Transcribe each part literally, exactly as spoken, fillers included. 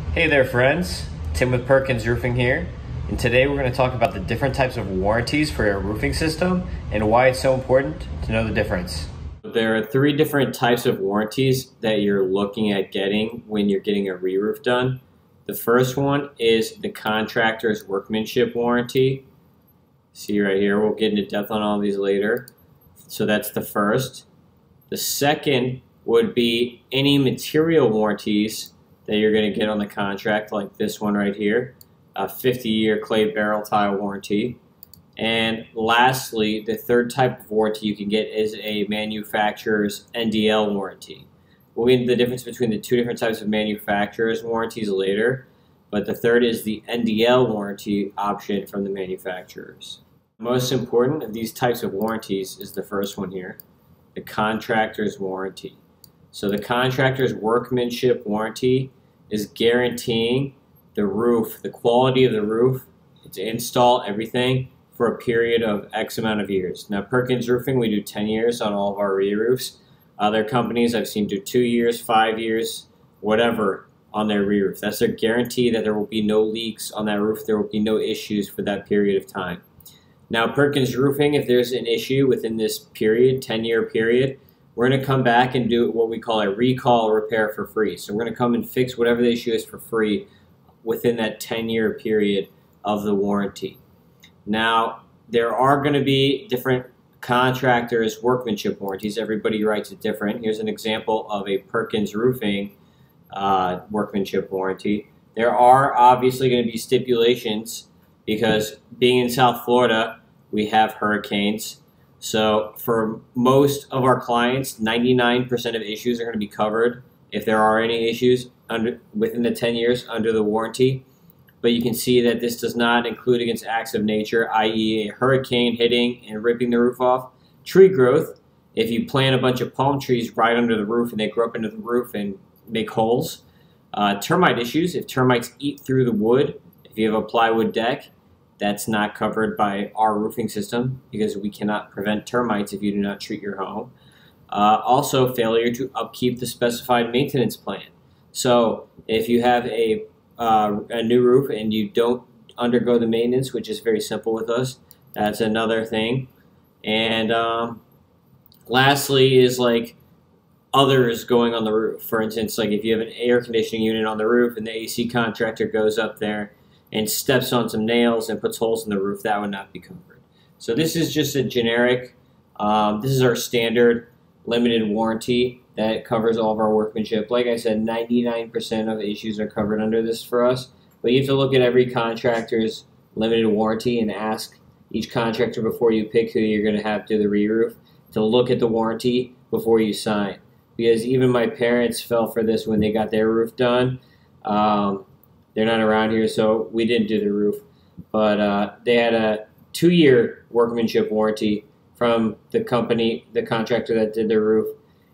Hey there friends, Tim with Perkins Roofing here, and today we're going to talk about the different types of warranties for your roofing system and why it's so important to know the difference. There are three different types of warranties that you're looking at getting when you're getting a re-roof done. The first one is the contractor's workmanship warranty. See right here, we'll get into depth on all these later. So that's the first. The second would be any material warranties that you're going to get on the contract, like this one right here, a fifty year clay barrel tile warranty. And lastly, the third type of warranty you can get is a manufacturer's N D L warranty. We'll get into the difference between the two different types of manufacturer's warranties later, but the third is the N D L warranty option from the manufacturers. Most important of these types of warranties is the first one here, the contractor's warranty. So the contractor's workmanship warranty is guaranteeing the roof, the quality of the roof, its install, everything for a period of X amount of years. Now Perkins Roofing, we do ten years on all of our re-roofs. Other companies I've seen do two years, five years, whatever on their re-roof. That's their guarantee that there will be no leaks on that roof, there will be no issues for that period of time. Now Perkins Roofing, if there's an issue within this period, ten year period, we're going to come back and do what we call a recall repair for free. So we're going to come and fix whatever the issue is for free within that ten year period of the warranty. Now, there are going to be different contractors' workmanship warranties. Everybody writes it different. Here's an example of a Perkins Roofing uh, workmanship warranty. There are obviously going to be stipulations because being in South Florida, we have hurricanes. So for most of our clients, ninety-nine percent of issues are going to be covered if there are any issues under, within the ten years under the warranty. But you can see that this does not include against acts of nature, that is a hurricane hitting and ripping the roof off. Tree growth, if you plant a bunch of palm trees right under the roof and they grow up into the roof and make holes. Uh, termite issues, if termites eat through the wood, if you have a plywood deck, that's not covered by our roofing system because we cannot prevent termites if you do not treat your home. Uh, also, failure to upkeep the specified maintenance plan. So if you have a, uh, a new roof and you don't undergo the maintenance, which is very simple with us, that's another thing. And um, lastly is like others going on the roof. For instance, like if you have an air conditioning unit on the roof and the A C contractor goes up there and steps on some nails and puts holes in the roof, that would not be covered. So this is just a generic, um, this is our standard limited warranty that covers all of our workmanship. Like I said, ninety-nine percent of issues are covered under this for us, but you have to look at every contractor's limited warranty and ask each contractor before you pick who you're gonna have do the re-roof to look at the warranty before you sign. Because even my parents fell for this when they got their roof done. Um, They're not around here, so we didn't do the roof. But uh, they had a two year workmanship warranty from the company, the contractor that did their roof.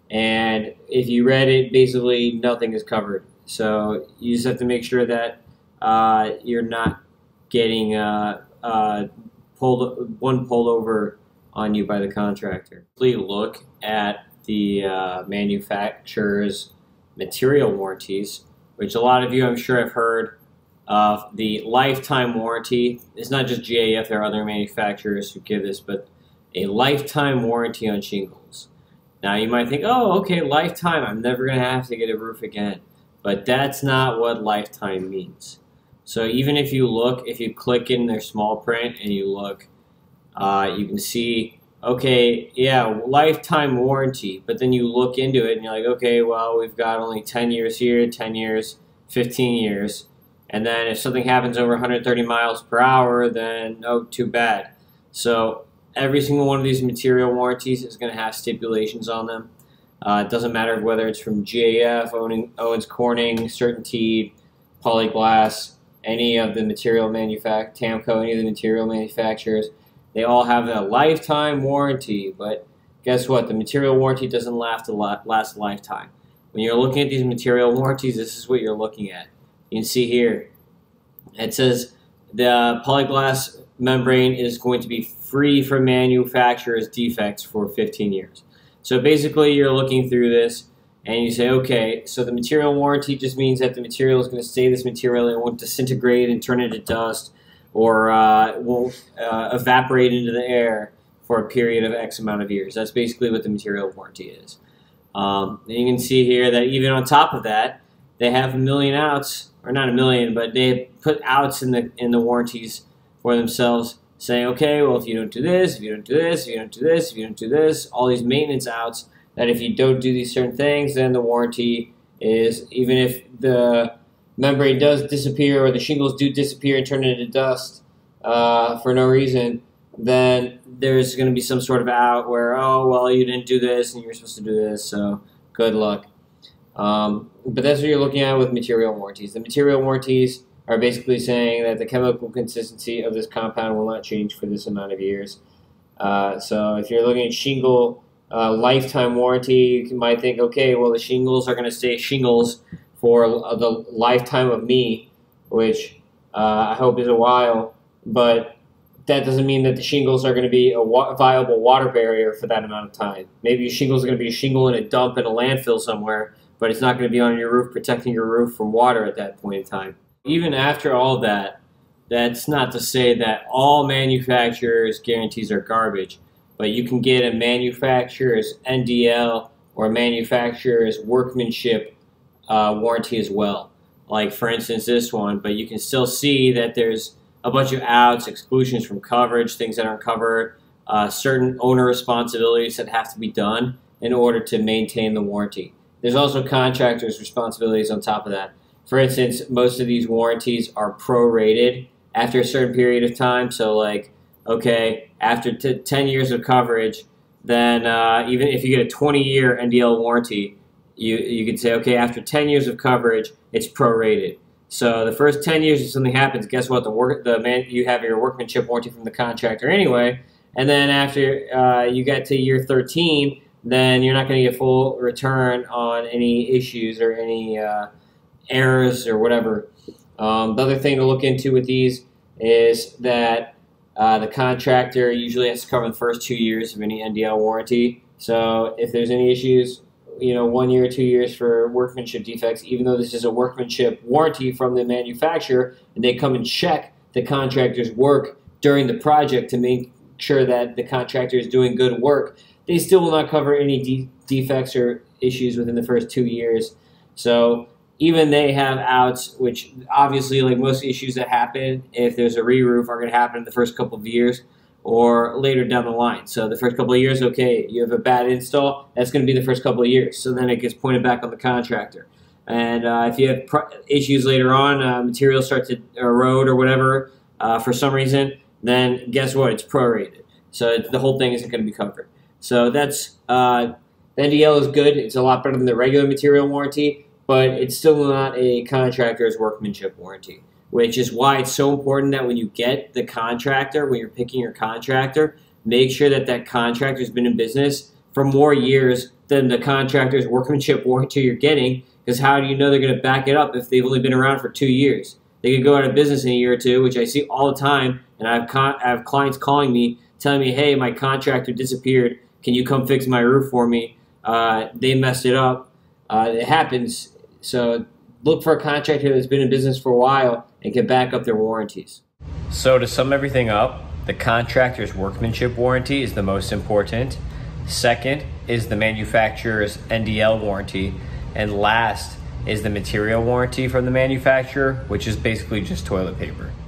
And if you read it, basically nothing is covered. So you just have to make sure that uh, you're not getting uh, uh, pulled one pulled over on you by the contractor. Please look at the uh, manufacturer's material warranties, which a lot of you, I'm sure, have heard of. The lifetime warranty. It's not just G A F, there are other manufacturers who give this, but a lifetime warranty on shingles. Now you might think, oh, okay, lifetime, I'm never going to have to get a roof again. But that's not what lifetime means. So even if you look, if you click in their small print and you look, uh, you can see, okay, yeah, lifetime warranty, but then you look into it and you're like, okay, well, we've got only ten years here, ten years, fifteen years, and then if something happens over one hundred thirty miles per hour, then oh, too bad. So every single one of these material warranties is going to have stipulations on them. Uh, it doesn't matter whether it's from G A F, Owens Corning, Certainty, Polyglass, any of the material manufacturers, Tamco, any of the material manufacturers. They all have a lifetime warranty, but guess what? The material warranty doesn't last a, last a lifetime. When you're looking at these material warranties, this is what you're looking at. You can see here, it says the polyglass membrane is going to be free from manufacturer's defects for fifteen years. So basically you're looking through this and you say, okay, so the material warranty just means that the material is going to stay this material, it won't disintegrate and turn into dust, or uh, won't uh, evaporate into the air for a period of X amount of years. That's basically what the material warranty is. Um, and you can see here that even on top of that, they have a million outs, or not a million, but they put outs in the in the warranties for themselves, saying, okay, well, if you don't do this, if you don't do this, if you don't do this, if you don't do this, all these maintenance outs, that if you don't do these certain things, then the warranty is, even if the membrane does disappear or the shingles do disappear and turn into dust uh, for no reason, then there's going to be some sort of out where, oh, well, you didn't do this and you're supposed to do this, so good luck. Um, but that's what you're looking at with material warranties. The material warranties are basically saying that the chemical consistency of this compound will not change for this amount of years. Uh, so if you're looking at shingle uh, lifetime warranty, you might think, okay, well, the shingles are going to stay shingles for the lifetime of me, which uh, I hope is a while, but that doesn't mean that the shingles are going to be a wa viable water barrier for that amount of time. Maybe your shingles are going to be a shingle in a dump in a landfill somewhere, but it's not going to be on your roof protecting your roof from water at that point in time. Even after all that, that's not to say that all manufacturers' guarantees are garbage, but you can get a manufacturer's N D L or a manufacturer's workmanship uh, warranty as well. Like, for instance, this one, but you can still see that there's a bunch of outs, exclusions from coverage, things that aren't covered, uh, certain owner responsibilities that have to be done in order to maintain the warranty. There's also contractors' responsibilities on top of that. For instance, most of these warranties are prorated after a certain period of time. So, like, okay, after t ten years of coverage, then uh, even if you get a twenty year N D L warranty, you, you could say, okay, after ten years of coverage, it's prorated. So the first ten years if something happens, guess what? The work, the man, you have your workmanship warranty from the contractor anyway. And then after uh, you get to year thirteen, then you're not going to get full return on any issues or any uh, errors or whatever. Um, the other thing to look into with these is that uh, the contractor usually has to cover the first two years of any N D L warranty. So if there's any issues, you know, one year, two years for workmanship defects, even though this is a workmanship warranty from the manufacturer, and they come and check the contractor's work during the project to make sure that the contractor is doing good work, they still will not cover any de defects or issues within the first two years. So even they have outs, which obviously, like most issues that happen, if there's a re-roof, are going to happen in the first couple of years or later down the line. So the first couple of years, okay, you have a bad install, that's going to be the first couple of years. So then it gets pointed back on the contractor. And uh, if you have pro issues later on, uh, materials start to erode or whatever uh, for some reason, then guess what? It's prorated. So the whole thing isn't going to be covered. So that's, uh, the N D L is good. It's a lot better than the regular material warranty, but it's still not a contractor's workmanship warranty, which is why it's so important that when you get the contractor, when you're picking your contractor, make sure that that contractor has been in business for more years than the contractor's workmanship warranty you're getting, because how do you know they're going to back it up if they've only been around for two years? They could go out of business in a year or two, which I see all the time, and I have, con I have clients calling me, telling me, hey, my contractor disappeared. Can you come fix my roof for me? Uh, they messed it up. Uh, it happens. So look for a contractor that's been in business for a while and can back up their warranties. So to sum everything up, the contractor's workmanship warranty is the most important. Second is the manufacturer's N D L warranty. And last is the material warranty from the manufacturer, which is basically just toilet paper.